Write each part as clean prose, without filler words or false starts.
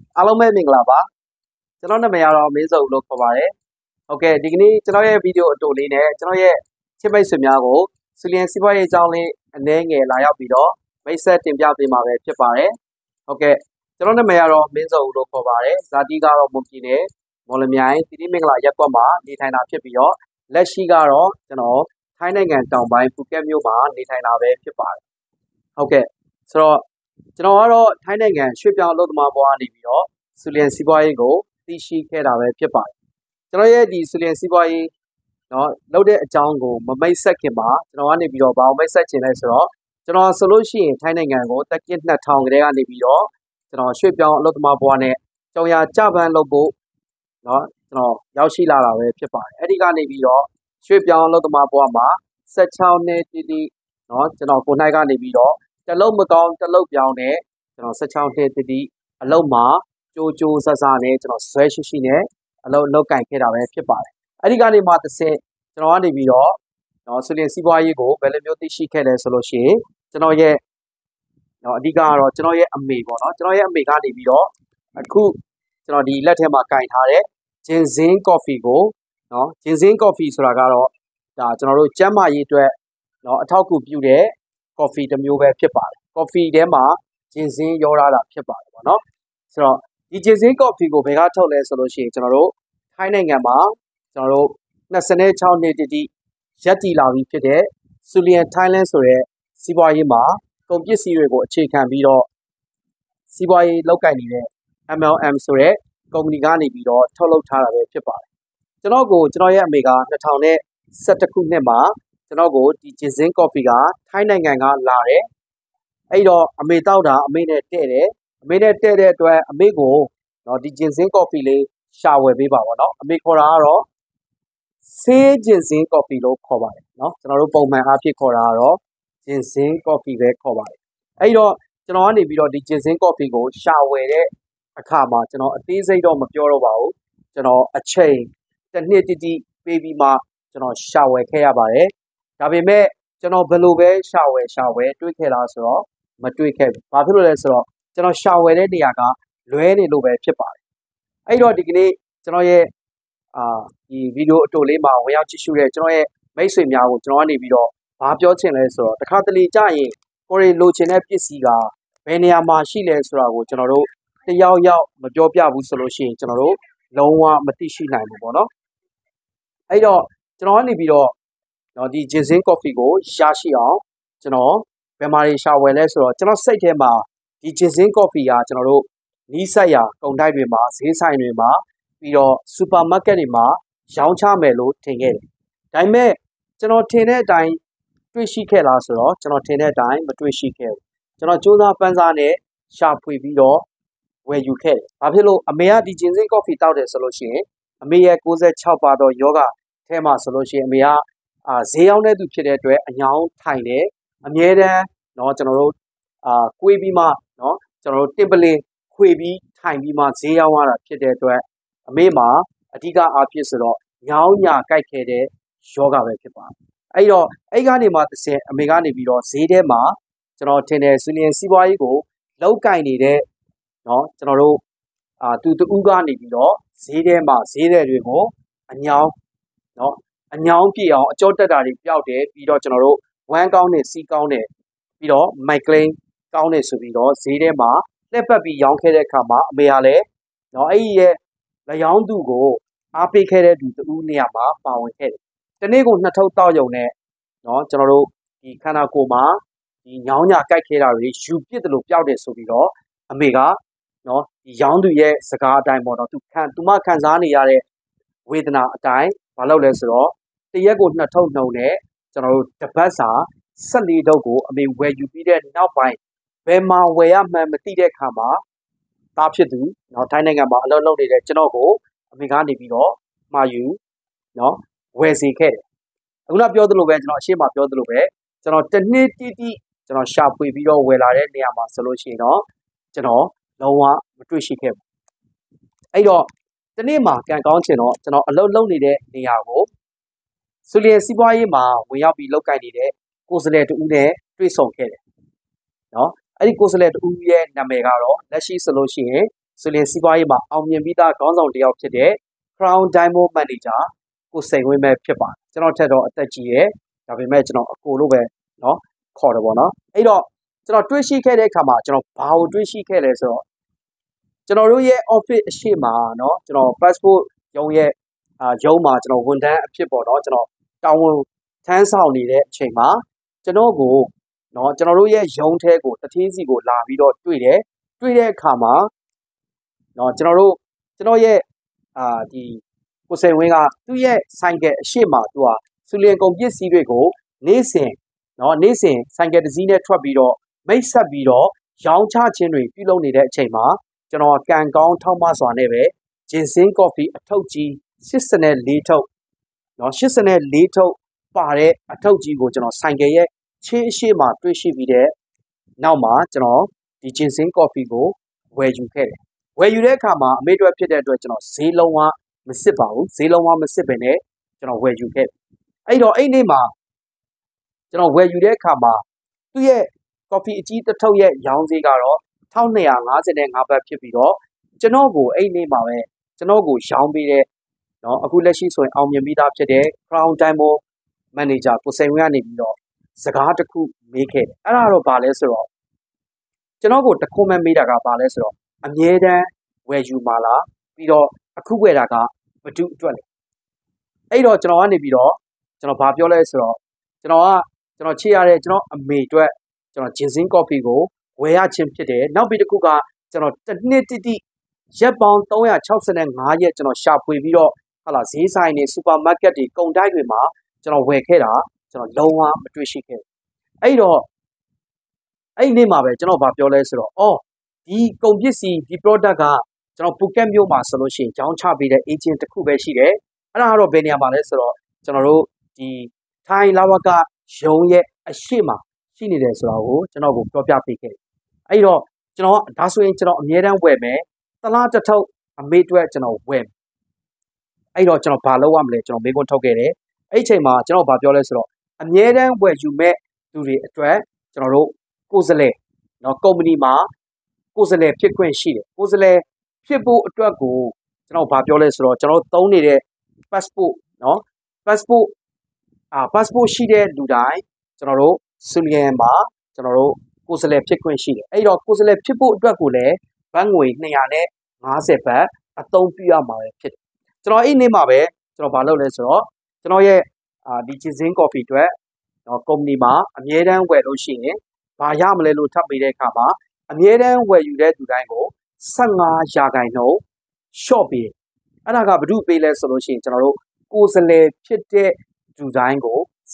အားလုံးပဲမင်္ဂလာပါကျွန်တော်နာမည်ကတော့မင်းစုံလို့ခေါ်ပါတယ်ဟုတ်ကဲ့ဒီကနေ့ကျွန်တော်ရဲ့ဗီဒီယိုအတူလေးနဲ့ကျွန်တော်ရဲ့ချစ်မိတ်ဆွေများကိုစူလျန်စီးပွားရေးအကြောင်းလေးအနည်းငယ်လာရောက်ပြီးတော့မိတ်ဆက်တင်ပြပေးမှာပဲဖြစ်ပါတယ်ဟုတ်ကဲ့ကျွန်တော်နာမည်ကတော့မင်းစုံလို့ခေါ်ပါတယ်ဇာတိကတော့မွန်ပြည်နယ်မော်လမြိုင်တိတိမင်္ဂလာရပ်ကွက်မှာနေထိုင်တာဖြစ်ပြီးတော့လက်ရှိကတော့ကျွန်တော်ထိုင်းနိုင်ငံတောင်ပိုင်းဖူကက်မြို့မှာနေထိုင်တာပဲဖြစ်ပါတယ်ဟုတ်ကဲ့ဆိုတော့ကျွန်တော်ကတော့ထိုင်းနိုင်ငံရွှေ့ပြောင်းအလုပ်သမားဘဝနေပြီးတော့စူလျန်စီးပွားရေးကိုသိရှိခဲ့တာပဲဖြစ်ပါတယ်ကျွန်တော်ရဲ့ဒီစူလျန်စီးပွားရေးလုပ်တဲ့အကြောင်းကိုမမိတ်ဆက်ခင်မှာကျွန်တော်ကနေပြီးတော့ဘာမိတ်ဆက်ချင်လဲဆိုတော့ကျွန်တော်ဆိုလို့ရှိရင်ထိုင်းနိုင်ငံကိုတက်ကင်း2000ကတည်းကနေပြီးတော့ကျွန်တော်ရွှေ့ပြောင်းအလုပ်သမားဘဝနဲ့ကြောင်ရကြပန်းလုပ်ဖို့ကျွန်တော်ရောက်ရှိလာတာပဲဖြစ်ပါတယ်အဲ့ဒီကနေပြီးတော့ရွှေ့ပြောင်းအလုပ်သမားဘဝမှာ16နှစ်တိတိကျွန်တော်ကိုနိုင်ကနေပြီးတော့တလုံးမကောင်းတလုံးပြောင်းနဲ့ကျွန်တော်16နှစ်တိတိအလုပ်မှာကြိုးဆဆနဲ့ကျွန်တော်ဆွဲရှိနဲ့အလုပ်လုပ်ကင်ခဲ့တာပဲဖြစ်ပါတယ်အဲ့ဒီကနေမှတစ်ဆင့်ကျွန်တော်ကနေပြီးတော့စူလျန်စီးပွားရေးကိုဘယ်လိုမျိုးသိရှိခဲ့လဲဆိုလို့ရှိရင်ကျွန်တော်ရဲ့အဓိကကတော့ကျွန်တော်ရဲ့အမေပေါ့နော်ကျွန်တော်ရဲ့အမေကနေပြီးတော့အခုကျွန်တော်ဒီလက်ထဲမှာကင်ထားတဲ့ဂျင်ဇင်းကော်ဖီကိုဂျင်ဇင်းကော်ဖီဆိုတာကတော့ဒါကျွန်တော်တို့ကျန်းမာရေးအတွက်အထောက်အကူပြုတဲ့ကော်ဖီတစ်မျိုးပဲဖြစ်ပါတယ်ကော်ဖီထဲမှာဂျင်ဇင်းရောထားတာဖြစ်ပါတယ်ပေါ့နော်ဆိုတော့ဒီဂျင်ဇင်းကော်ဖီကိုဘယ်ကထုတ်လဲဆိုလို့ရှိရင်ကျွန်တော်တို့ထိုင်းနိုင်ငံမှာကျွန်တော်တို့26နှစ်တိရက်တည်လာပြီးဖြစ်တဲ့ဆူလျန် Thailand ဆိုတဲ့စီးပွားရေးမှာကုန်ပစ္စည်းတွေကိုအခြေခံပြီးတော့စီးပွားရေးလုပ်ကိုင်နေတဲ့ MLM ဆိုတဲ့ကုမ္ပဏီကနေပြီးတော့ထုတ်လုပ်ထားတာပဲဖြစ်ပါတယ်ကျွန်တော်ရဲ့အမေက2011ခုနှစ်မှာကျွန်တော်ကိုဒီဂျင်ဇင်းကော်ဖီကထိုင်းနိုင်ငံကလာတယ်အဲ့တော့အမေတောက်တာအမေနဲ့တဲ့တယ်အမေနဲ့တဲ့တဲ့အတွက်အမေကိုဒီဂျင်ဇင်းကော်ဖီလေးရှာဝယ်ပေးပါပေါ့နော်အမေခေါ်တာကတော့ဆေးဂျင်ဇင်းကော်ဖီလို့ခေါ်ပါတယ်ကျွန်တော်တို့ပုံမှန်အားဖြင့်ခေါ်တာကတော့ဂျင်ဇင်းကော်ဖီပဲခေါ်ပါတယ်အဲ့တော့ကျွန်တော်ကနေပြီးတော့ဒီဂျင်ဇင်းကော်ဖီကိုရှာဝယ်တဲ့အခါမှာကျွန်တော်အသေးစိတ်တော့မပြောတော့ပါဘူးကျွန်တော်အချိန်တစ်နှစ်တိပေးပြီးမှကျွန်တော်ရှာဝယ်ခဲ့ရပါတယ်ဒါပေမဲ့ကျွန်တော်ဘယ်လိုပဲရှာဝယ်တွေးခဲ့လားဆိုတော့မတွေးခဲ့ဘူးဘာဖြစ်လို့လဲဆိုတော့ကျွန်တော်ရှာဝယ်တဲ့နေရာကလွဲနေလို့ပဲဖြစ်ပါတယ်အဲ့တော့ဒီကနေ့ကျွန်တော်ရဲ့ဒီဗီဒီယိုအတူလေးမှာဝင်ရောက်ကြည့်ရှုတဲ့ကျွန်တော်ရဲ့မိတ်ဆွေများကိုကျွန်တော်ကနေပြီးတော့ဘာပြောချင်လဲဆိုတော့တခါတလေကြာရင်ကိုရီလိုချင်တဲ့ပစ္စည်းကဘယ်နေရာမှာရှိလဲဆိုတာကိုကျွန်တော်တို့တယောက်မပြောပြဘူးဆိုလို့ရှိရင်ကျွန်တော်တို့လုံးဝမသိရှိနိုင်ဘူးပေါ့နော်အဲ့တော့ကျွန်တော်ကနေပြီးတော့ဒီဂျင်ဇင်းကော်ဖီကိုရရှိအောင်ကျွန်တော်ဘယ်မှာရှာဝယ်လဲဆိုတော့ကျွန်တော်စိတ်ထဲမှာဒီဂျင်ဇင်းကော်ဖီကကျွန်တော်တို့နီးစပ်ရာကုန်တိုက်တွေမှာဈေးဆိုင်တွေမှာပြီးတော့စူပါမားကတ်တွေမှာရောင်းချမယ်လို့ထင်ခဲ့တယ်ဒါပေမဲ့ကျွန်တော်ထင်တဲ့အတိုင်းတွေ့ရှိခဲ့လားဆိုတော့ကျွန်တော်ထင်တဲ့အတိုင်းမတွေ့ရှိခဲ့ဘူးကျွန်တော်စူးစမ်းပန်းစားနဲ့ရှာဖွေပြီးတော့ဝယ်ယူခဲ့တယ်ဘာဖြစ်လို့အမေကဒီဂျင်ဇင်းကော်ဖီတောက်တယ်ဆိုလို့ရှိရင်အမေရဲ့96ပါတော့ယောဂထဲမှာဆိုလို့ရှိရင်အမေကဈေးရောက်တဲ့သူဖြစ်တဲ့အတွက်အညောင်းထိုင်တယ်အမြဲတမ်းကျွန်တော်တို့ကွေးပြီးမှကျွန်တော်တို့တင်ပလင်ခွေပြီးထိုင်ပြီးမှဈေးရောက်ရတာဖြစ်တဲ့အတွက်အမေမှာအဓိကအားဖြင့်ဆိုတော့ညောင်းညာကြိုက်ခဲ့တဲ့ယောဂပဲဖြစ်ပါတယ်အဲ့တော့အဲ့ကနေမှတစ်ဆင့်အမေကနေပြီးတော့ဈေးထဲမှာကျွန်တော်ထင်တယ်စူလျန်စီးပွားရေးကိုလောက်ကင်နေတဲ့ကျွန်တော်တို့သူတူကနေပြီးတော့ဈေးထဲမှာဈေးတွေကိုအညောင်းပြည့်အောင်အကျော်တက်တာတွေပျောက်တယ်ပြီးတော့ကျွန်တော်တို့ဝမ်းကောင်းနဲ့စီးကောင်းနဲ့ပြီးတော့မိုက်ကလင်းကောင်းတယ်ဆိုပြီးတော့ဈေးထဲမှာလက်ပတ်ပြီးရောင်းခဲ့တဲ့အခါမှာအမေကလည်းအဲ့ဒီရဲ့လျောင်းသူကိုအားပေးခဲ့တဲ့သူတူနေရာမှာပါဝင်ခဲ့တယ်တနေ့ကို2ထုပ်တောက်ရုံနဲ့ကျွန်တော်တို့ဒီခန္ဓာကိုယ်မှာဒီညောင်းညာကြိုက်ခဲတာတွေယူပစ်တယ်လို့ပျောက်တယ်ဆိုပြီးတော့အမေကဒီရောင်းသူရဲ့စကားအတိုင်းပေါ့သူမခံစားနေရတဲ့ဝေဒနာအတိုင်းမလုပ်လဲဆိုတော့တရက်ကို2ထုပ်နှုံနဲ့ကျွန်တော်တို့တပတ်စာ14ထုပ်ကိုအမေဝယ်ယူပြီးတဲ့နောက်ပိုင်းဘယ်မှာဝယ်ရမှန်းမသိတဲ့အခါမှာသားဖြစ်သူထိုင်းနိုင်ငံမှာအလုပ်လုပ်နေတဲ့ကျွန်တော်ကိုအမေကနေပြီးတော့မှာယူဝယ်စီခဲ့တယ်အခုနပြောသလိုပဲကျွန်တော်အရှိမပြောသလိုပဲကျွန်တော်တစ်နှစ်တိကျွန်တော်ရှာဖွေပြီးတော့ဝယ်လာတဲ့နေရာမှာဆိုလို့ရှိရင်တော့ကျွန်တော်လုံးဝမတွေ့ရှိခဲ့ဘူးအဲ့တော့ဒီနေ့မှာကံကောင်းချင်တော့ကျွန်တော်အလုပ်လုပ်နေတဲ့နေရာကိုစူလျန်စီးပွားရေးမှာဝင်ရောက်ပြီးလုပ်ကိုင်နေတဲ့ကိုယ်စားလှယ်တူဦးနဲ့တွေ့ဆုံခဲ့တယ်အဲ့ဒီကိုယ်စားလှယ်တူဦးရဲ့နာမည်ကတော့လက်ရှိဆိုလို့ရှိရင် Zhulian Thailand မှာအောင်မြင်ပြီးသားခေါင်းဆောင်တစ်ယောက်ဖြစ်တဲ့ Crown Diamond Manager ကိုစိန်ဝင်းပဲဖြစ်ပါတယ်ကျွန်တော်ထက်တော့အသက်ကြီးရဲ့ဒါပေမဲ့ကျွန်တော်အကိုလို့ပဲเนาะခေါ်တယ်ပေါ့နော်အဲ့တော့ကျွန်တော်တွေ့ရှိခဲ့တဲ့အခါမှာကျွန်တော်ဘာကိုတွေ့ရှိခဲ့လဲဆိုတော့ကျွန်တော်တို့ရဲ့ office အရှိမှာเนาะကျွန်တော် passport ရုံးရဲ့ရုံးမှာကျွန်တော်ဝန်ထမ်းအဖြစ်ပေါ့เนาะကျွန်တော်တာဝန်ထမ်းဆောင်နေတဲ့အချိန်မှာကျွန်တော်ကိုเนาะကျွန်တော်တို့ရဲ့ရုံးထဲကိုတထင်းစီကိုလာပြီးတော့တွေ့တဲ့အခါမှာเนาะကျွန်တော်ရဲ့ဒီကိုစိန်ဝင်းကသူ့ရဲ့ဆိုင်ကယ်အရှိမှာသူကစူလျင်ကုန်ပစ္စည်းတွေကိုနေ့စဉ်ဆိုင်ကယ်တစ်စီးနဲ့ထွက်ပြီးတော့မိတ်ဆက်ပြီးတော့ရောင်းချခြင်းတွေပြုလုပ်နေတဲ့အချိန်မှာကျွန်တော်ကန်ကောင်းထောက်မစွာနဲ့ပဲဂျင်စင်းကော်ဖီအထုပ်ကြီး84ထုပ်เนาะ84ထုပ်ပါတဲ့အထုပ်ကြီးကိုကျွန်တော်ဆိုင်ကယ်ရဲ့ချင်းအရှိမှာတွေ့ရှိပြီးတဲ့နောက်မှာကျွန်တော်ဒီဂျင်စင်းကော်ဖီကိုဝယ်ယူခဲ့တယ်ဝယ်ယူတဲ့အခါမှာအမေတို့ဖြစ်တဲ့အတွက်ကျွန်တော်ဈေးလုံးဝမစစ်ပါဘူးဈေးလုံးဝမစစ်ပဲနဲ့ကျွန်တော်ဝယ်ယူခဲ့အဲ့တော့အဲ့နေ့မှာကျွန်တော်ဝယ်ယူတဲ့အခါမှာသူ့ရဲ့ coffee အကြီးတစ်ထုပ်ရဲ့ရောင်းဈေးကတော့1255ဘတ်ဖြစ်ပြီးတော့ကျွန်တော်ကိုအဲ့နေ့မှာပဲကျွန်တော်ကိုရောင်းပေးတဲ့เนาะအခုလက်ရှိဆိုရင်အောင်မြင်ပြီးသားဖြစ်တဲ့ Crown Diamond Manager ကိုစိန်ဝင်းကနေပြီးတော့စကားတစ်ခုမေးခဲ့တယ်အဲ့ဒါတော့ဘာလဲဆိုတော့ကျွန်တော်ကိုတခွန်းမဲ့မေးတာကဘာလဲဆိုတော့အမြဲတမ်းဝယ်ယူမှာလားပြီးတော့အခုဝယ်တာကဘယ်သူအတွက်လဲအဲ့တော့ကျွန်တော်ကနေပြီးတော့ကျွန်တော်ဘာပြောလဲဆိုတော့ကျွန်တော်ချစ်ရတဲ့ကျွန်တော်အမေအတွက်ကျွန်တော်ဂျင်စင်းကော်ဖီကိုဝယ်ရခြင်းဖြစ်တယ်နောက်ပြီးတစ်ခုကကျွန်တော်တစ်နှစ်တိရက်ပေါင်း365ရက်ကျွန်တော်ရှာဖွေပြီးတော့ဟာလာဈေးဆိုင်တွေစူပါမားကတ်တွေကုန်တိုက်တွေမှာကျွန်တော်ဝယ်ခဲ့တာကျွန်တော်လုံးဝမတွေ့ရှိခဲ့အဲ့တော့အဲ့နေ့မှာပဲကျွန်တော်ဗာပြောလဲဆိုတော့ဒီကုန်ပစ္စည်းဒီ product ကကျွန်တော်ပူကက်မြို့မှာဆိုလို့ရှိရင်ကြောင်းချပေးတဲ့ agent တစ်ခုပဲရှိတယ်အဲ့ဒါကတော့ဘယ်နေရာမှာလဲဆိုတော့ကျွန်တော်တို့ဒီထိုင်းလာဝကရုံးရဲ့အရှိမရှိနေတယ်ဆိုတာကိုကျွန်တော်ကိုပြောပြပေးခဲ့အဲ့တော့ကျွန်တော်ဒါဆိုရင်ကျွန်တော်အမြဲတမ်းဝယ်မယ်တလားတစ်ထုပ်အမေအတွက်ကျွန်တော်ဝယ်အဲ့တော့ကျွန်တော်ဘာလုပ်ရမလဲကျွန်တော်မေးခွန်းထုတ်ခဲ့တယ်အဲ့ချိန်မှာကျွန်တော်ဘာပြောလဲဆိုတော့အမြဲတမ်းဝယ်ယူမဲ့သူတွေအတွက်ကျွန်တော်တို့ကိုယ်စားလှယ်เนาะကုမ္ပဏီမှာကိုယ်စားလှယ်ဖြစ်ခွင့်ရှိတယ်ကိုယ်စားလှယ်ဖြစ်ဖို့အတွက်ကိုကျွန်တော်ဘာပြောလဲဆိုတော့ကျွန်တော်သုံးနေတဲ့ passport เนาะ passport ရှိတဲ့လူတိုင်းကျွန်တော်တို့စူလျန်မှာကျွန်တော်တို့ကိုယ်စားလှယ်ဖြစ်ခွင့်ရှိတယ်အဲ့တော့ကိုယ်စားလှယ်ဖြစ်ဖို့အတွက်ကိုလည်းဘတ်ငွေ250ဘတ်အသုံးပြုရမှာပဲဖြစ်တယ်ကျွန်တော်အဲ့နေ့မှာပဲကျွန်တော်ဘာလုပ်လဲဆိုတော့ကျွန်တော်ရဲ့ဒီဂျင်စင်းကော်ဖီအတွက်ကုမ္ပဏီမှာအမြဲတမ်းဝယ်လို့ရှိရင်ဘာရမလဲလို့ထပ်ပေးတဲ့အခါမှာအမြဲတမ်းဝယ်ယူတဲ့သူတိုင်းကို15% short ပေးအဲ့ဒါကဘာလို့ပေးလဲဆိုလို့ရှိရင်ကျွန်တော်တို့ကိုယ်စားလှယ်ဖြစ်တဲ့သူတိုင်းကို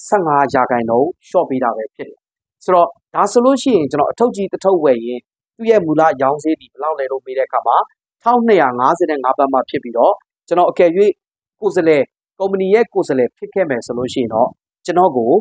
15% short ပေးတာပဲဖြစ်တယ်ဆိုတော့ဒါဆိုလို့ရှိရင်ကျွန်တော်အထုပ်ကြီးတစ်ထုပ်ဝယ်ရင်သူ့ရဲ့မူလရောင်းဈေးဒီဘယ်လောက်လဲလို့ပေးတဲ့အခါမှာ1255ဘတ်မှဖြစ်ပြီးတော့ကျွန်တော်အကယ်၍ကိုယ်စားလှယ်ကုမ္ပဏီရဲ့ကိုယ်စားလှယ်ဖြစ်ခဲ့မယ်ဆိုလို့ရှိရင်တော့ကျွန်တော်ကို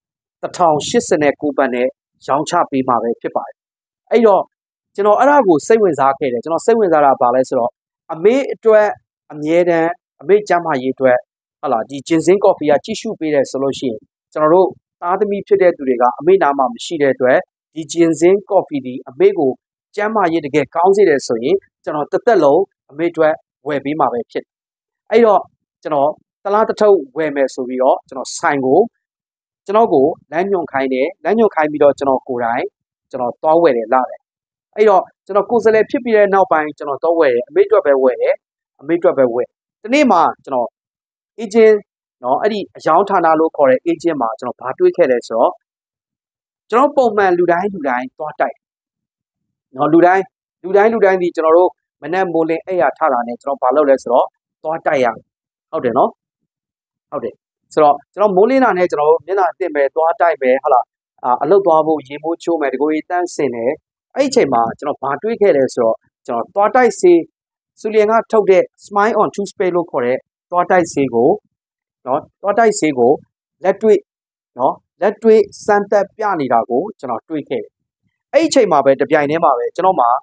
1089ဘတ်နဲ့ရောင်းချပေးမှာပဲဖြစ်ပါတယ်အဲ့တော့ကျွန်တော်အဲ့ဒါကိုစိတ်ဝင်စားခဲ့တယ်ကျွန်တော်စိတ်ဝင်စားတာဘာလဲဆိုတော့အမေအတွက်အမြဲတမ်းအမေကျမ်းမာရေးအတွက်ဟာလာဒီဂျင်စင်းကော်ဖီကကြည့်ရှုပေးတယ်ဆိုလို့ရှိရင်ကျွန်တော်တို့သားသမီးဖြစ်တဲ့သူတွေကအမေနာမှာမရှိတဲ့အတွက်ဒီဂျင်စင်းကော်ဖီဒီအမေကိုကျမ်းမာရေးတကယ်ကောင်းစေတယ်ဆိုရင်ကျွန်တော်တစ်သက်လုံးအမေအတွက်ဝယ်ပေးမှာပဲဖြစ်အဲ့တော့ကျွန်တော်တလားတစ်ထုပ်ဝယ်မယ်ဆိုပြီးတော့ကျွန်တော်ဆိုင်ကိုကျွန်တော်ကိုလမ်းညွှန်ခိုင်းတယ်လမ်းညွှန်ခိုင်းပြီးတော့ကျွန်တော်ကိုယ်တိုင်ကျွန်တော်သွားဝယ်တယ်လာတယ်အဲ့တော့ကျွန်တော်ကိုယ်စားလှယ်ဖြစ်ပြီးတဲ့နောက်ပိုင်းကျွန်တော်သွားဝယ်တယ်အမေအတွက်ပဲဝယ်တယ်အမေအတွက်ပဲဝယ်ဒီနေ့မှာကျွန်တော် agent เนาะအဲ့ဒီအယောင်းဌာနလို့ခေါ်တဲ့ agent မှာကျွန်တော်ဘာတွေးခဲ့လဲဆိုတော့ကျွန်တော်ပုံမှန်လူတိုင်းသွားတိုက်เนาะလူတိုင်းဒီကျွန်တော်တို့မနက်မိုးလင်းအဲ့ရထတာနဲ့ကျွန်တော်ဘာလုပ်လဲဆိုတော့သွားတိုက်ရဟုတ်တယ်เนาะဟုတ်တယ်ဆိုတော့ကျွန်တော်မိုးလင်းတာနဲ့ကျွန်တော်မျက်နှာတင်ပဲသွားတိုက်ပဲဟုတ်လားအလုပ်သွားဖို့ရေမိုးချိုးမယ်တကိုယ်တန်းစင်တယ်အဲ့ဒီအချိန်မှာကျွန်တော်ဘာတွေးခဲ့လဲဆိုတော့ကျွန်တော်သွားတိုက်စေးစူလျန်ကထုတ်တဲ့ Smile on Tuesday လို့ခေါ်တဲ့သွားတိုက်စေးကိုเนาะသွားတိုက်စေးကိုလက်တွေ့เนาะလက်တွေ့စမ်းသပ်ပြနေတာကိုကျွန်တော်တွေးခဲ့တယ်အဲ့ဒီအချိန်မှာပဲတပြိုင်တည်းမှာပဲကျွန်တော်မှာ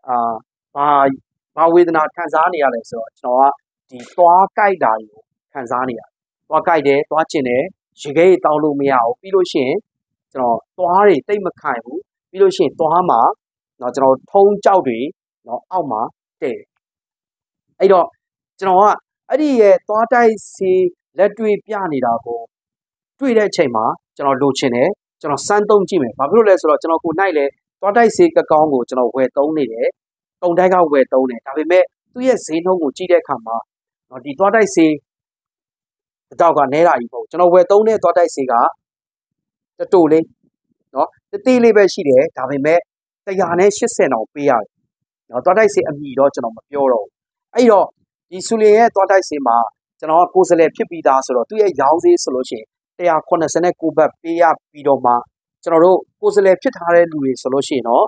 ဘာဝေဒနာခံစားနေရလဲဆိုတော့ကျွန်တော်ကဒီသွားကြိုက်တာကိုခံစားနေရတယ်သွားကြိုက်တယ်သွားကျင်တယ်ရေခဲတောင်းလို့မရဘူးပြီးလို့ရှိရင်ကျွန်တော်သွားတွေတိတ်မခိုင်ဘူးပြီးလို့ရှိရင်သွားမှာเนาะကျွန်တော်ထုံးကြောက်တွေเนาะအောက်မှာတဲ့အဲ့တော့ကျွန်တော်ကအဲ့ဒီရဲ့သွားတိုက်စီလက်တွေ့ပြနေတာကိုတွေ့တဲ့အချိန်မှာကျွန်တော်လိုချင်တယ်ကျွန်တော်စမ်းသုံးကြည့်မယ်ဘာဖြစ်လို့လဲဆိုတော့ကျွန်တော်ကိုနိုင်လဲသွားတိုက်စီကကောင်းကိုကျွန်တော်ဝယ်သုံးနေတယ်တုံတိုက်ကဝယ်သုံးတယ်ဒါပေမဲ့သူ့ရဲ့ဈေးနှုန်းကိုကြည့်တဲ့အခါမှာဒီသွားတိုက်စီတောက်ကနဲတာကြီးပေါ့ကျွန်တော်ဝယ်သုံးတဲ့သွားတိုက်စီကတတူလေးနော်တသေးလေးပဲရှိတယ်ဒါပေမဲ့180တောင်ပေးရတယ်နော်သွားတိုက်စီအမြည်တော့ကျွန်တော်မပြောတော့ဘူးအဲ့တော့ဒီဆူလင်ရဲ့သွားတိုက်စီမှာကျွန်တော်ကကိုယ်စလဲဖြစ်ပြီးသားဆိုတော့သူ့ရဲ့ရောင်းဈေးဆိုလို့ရှိရင်189ဘတ်ပေးရပြီးတော့မှကျွန်တော်တို့ကိုယ်စလဲဖြစ်ထားတဲ့လူတွေဆိုလို့ရှိရင်တော့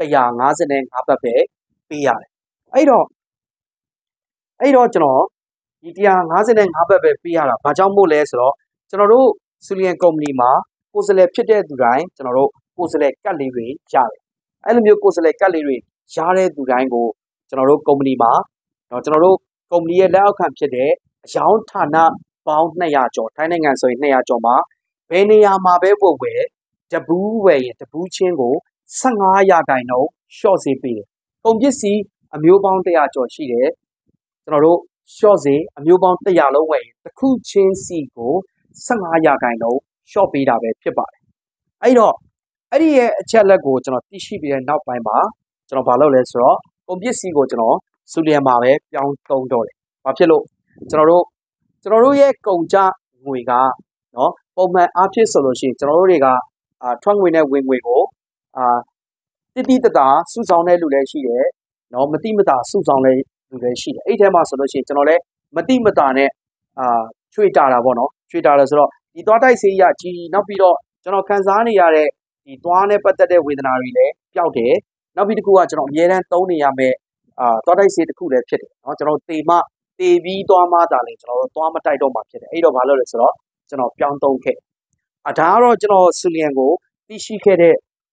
155ဘတ်ပဲပေးရတယ်အဲ့တော့ကျွန်တော်ဒီ155ဘတ်ပဲပေးရတာဘာကြောင့်မို့လဲဆိုတော့ကျွန်တော်တို့ဆူလီယန်ကုမ္ပဏီမှာကိုယ်စလဲဖြစ်တဲ့သူတိုင်းကျွန်တော်တို့ကိုယ်စလဲကတ်လေးတွေရတယ်အဲ့လိုမျိုးကိုယ်စလဲကတ်လေးတွေရတဲ့သူတိုင်းကိုကျွန်တော်တို့ကုမ္ပဏီမှာကျွန်တော်တို့ကုမ္ပဏီရဲ့လက်အောက်ခံဖြစ်တဲ့အရောင်းဌာနပေါင်း200ကျော်ထိုင်းနိုင်ငံဆိုရင်200ကျော်မှာဘယ်နေရာမှာပဲဝယ်တဘူးဝယ်ရင်တဘူးချင်းကို15ရာခိုင်နှုန်းရှော့ဈေးပေးတယ်ကုန်ပစ္စည်းအမျိုးပေါင်း100ကျော်ရှိတယ်ကျွန်တော်တို့ရှော့ဈေးအမျိုးပေါင်း100လုံးဝယ်ရင်တစ်ခုချင်းစီကို15ရာခိုင်နှုန်းရှော့ပေးတာပဲဖြစ်ပါတယ်အဲ့တော့အဲ့ဒီရဲ့အချက်လက်ကိုကျွန်တော်သိရှိပြီးတဲ့နောက်ပိုင်းမှာကျွန်တော်ဘာလုပ်လဲဆိုတော့ကုန်ပစ္စည်းကိုကျွန်တော်ဆူလီယန်မှာပဲပြောင်းသုံးတော့တယ်ဘာဖြစ်လို့ကျွန်တော်တို့ရဲ့ကုန်ကြငွေကနော်ပုံမှန်အားဖြင့်ဆိုလို့ရှိရင်ကျွန်တော်တို့တွေကထွက်ငွေနဲ့ဝင်ငွေကိုတိတတာစုဆောင်တဲ့လူလည်းရှိတယ်နော်မတိမတာစုဆောင်တဲ့လူလည်းရှိတယ်အဲ့ထဲမှာဆိုလို့ရှိရင်ကျွန်တော်လည်းမတိမတာနဲ့ချွေတာတာပေါ့နော်ချွေတာတယ်ဆိုတော့ဒီသွားတိုက်ဆေးရကြီးနောက်ပြီးတော့ကျွန်တော်ခံစားနေရတဲ့ဒီသွားနဲ့ပတ်သက်တဲ့ဝေဒနာတွေလည်းပျောက်တယ်နောက်ပြီးတစ်ခုကကျွန်တော်အများအားသုံးနေရမယ့်သွားတိုက်ဆေးတစ်ခုလည်းဖြစ်တယ်နော်ကျွန်တော်တေပြီးသွားမှဒါလည်းကျွန်တော်တို့သွားမတိုက်တော့မှဖြစ်တယ်အဲ့တော့ဘာလို့လဲဆိုတော့ကျွန်တော်ပြောင်းသုံးခဲ့ဒါကတော့ကျွန်တော်ဆူလီယန်ကိုသိရှိခဲ့တဲ့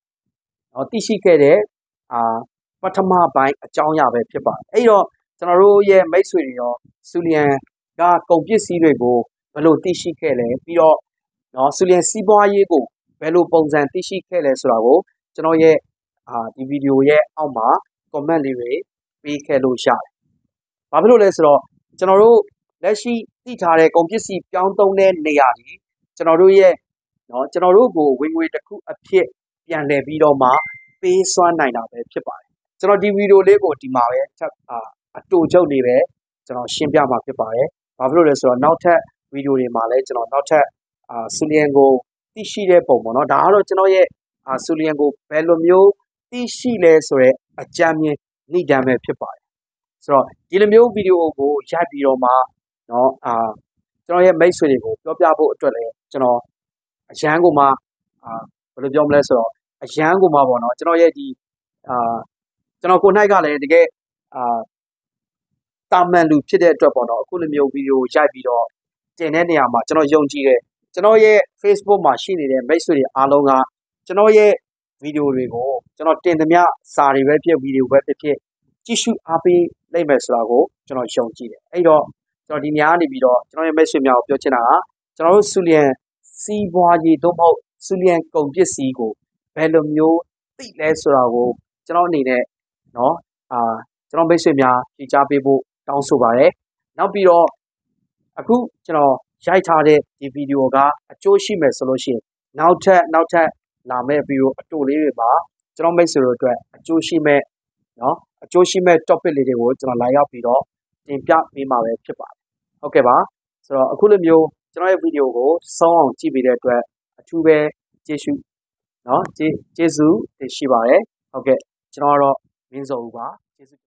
ပထမပိုင်းအကြောင်းအရာပဲဖြစ်ပါတယ်အဲ့တော့ကျွန်တော်တို့ရဲ့မိတ်ဆွေတွေရောဆူလီယန်ကကုန်ပစ္စည်းတွေကိုဘယ်လိုသိရှိခဲ့လဲပြီးတော့နော်ဆူလီယန်စီးပွားရေးကိုဘယ်လိုပုံစံသိရှိခဲ့လဲဆိုတာကိုကျွန်တော်ရဲ့ဒီဗီဒီယိုရဲ့အောက်မှာ comment လေးတွေပေးခဲ့လို့ရတယ်။ဘာဖြစ်လို့လဲဆိုတော့ကျွန်တော်တို့လက်ရှိသိထားတဲ့ကုန်ပစ္စည်းပြောင်းသုံးတဲ့နေရာကြီးကျွန်တော်တို့ကိုဝင်ငွေတစ်ခုအဖြစ်ပြန်လည်ပြီးတော့မှပေးစွမ်းနိုင်တာပဲဖြစ်ပါတယ်။ကျွန်တော်ဒီဗီဒီယိုလေးကိုဒီမှာပဲအတူချုပ်နေပဲကျွန်တော်ရှင်းပြမှာဖြစ်ပါတယ်။ဘာဖြစ်လို့လဲဆိုတော့နောက်ထပ်ဗီဒီယိုတွေမှာလည်းကျွန်တော်နောက်ထပ်ဆူလီယန်ကိုသိရှိတဲ့ပုံပေါ့နော်ဒါကတော့ကျွန်တော်ရဲ့ဆူလီယန်ကိုဘယ်လိုမျိုးသိရှိလဲဆိုတော့အကြမ်းမြင်နှိဒံပဲဖြစ်ပါတယ်ဆိုတော့ဒီလိုမျိုးဗီဒီယိုကိုရိုက်ပြီးတော့မှနော်ကျွန်တော်ရဲ့မိတ်ဆွေတွေကိုပြောပြဖို့အတွက်လည်းကျွန်တော်အရန်ကိုမှဘယ်လိုပြောမလဲဆိုတော့အရန်ကိုမှပေါ့နော်ကျွန်တော်ရဲ့ဒီကျွန်တော်ကိုနိုင်ကလည်းတကယ်တာမန်လူဖြစ်တဲ့အတွက်ပေါ့နော်အခုလိုမျိုးဗီဒီယိုရိုက်ပြီးတော့တင်တဲ့နေရာမှာကျွန်တော်ယုံကြည်တယ်ကျွန်တော်ရဲ့ Facebook မှာရှိနေတဲ့မိတ်ဆွေတွေအားလုံးကကျွန်တော်ရဲ့ဗီဒီယိုတွေကိုကျွန်တော်တင်သမျှစာတွေပဲဖြစ်ဗီဒီယိုပဲဖြစ်ကြည့်ရှုအားပေးလိုက်မယ်ဆိုတာကိုကျွန်တော်ယုံကြည်တယ်အဲ့တော့ကျွန်တော်ဒီညနေပြီးတော့ကျွန်တော်ရဲ့မိတ်ဆွေများကိုပြောချင်တာကကျွန်တော်တို့ဆူလီယန်စီးပွားရေးသို့မဟုတ်ဆူလီယန်ကုန်ပစ္စည်းကိုဘယ်လိုမျိုးသိလဲဆိုတာကိုကျွန်တော်အနေနဲ့နော်ကျွန်တော်မိတ်ဆွေများဖြေကြားပေးဖို့တောင်းဆိုပါတယ်နောက်ပြီးတော့အခုကျွန်တော်ရိုက်ထားတဲ့ဒီဗီဒီယိုကအကျိုးရှိမယ်ဆိုလို့ရှိရင်နောက်ထပ်လာမယ့်ဗီဒီယိုအတူလေးတွေပါကျွန်တော်မိတ်ဆွေတို့အတွက်အကျိုးရှိမဲ့နော်အကျိုးရှိမဲ့ topic လေးတွေကိုကျွန်တော်လာရောက်ပြီးတော့တင်ပြပေးမှာပဲဖြစ်ပါတယ်ဟုတ်ကဲ့ပါဆိုတော့အခုလိုမျိုးကျွန်တော်ရဲ့ဗီဒီယိုကိုစောင်းအောင်ကြည့်ပေးတဲ့အတွက်အထူးပဲကျေးဇူးနော်ကျေးဇူးတင်ရှိပါတယ်ဟုတ်ကဲ့ကျွန်တော်ကတော့မင်းစောဦးပါကျေးဇူး